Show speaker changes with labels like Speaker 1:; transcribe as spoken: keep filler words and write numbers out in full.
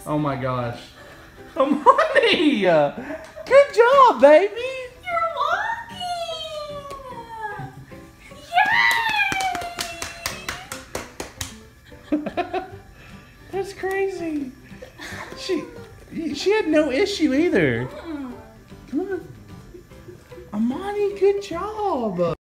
Speaker 1: Oh my gosh. Amani! Good job, baby!
Speaker 2: You're walking! Yay!
Speaker 1: That's crazy. She she had no issue either.
Speaker 2: Mm.
Speaker 1: Come on. Amani, good job.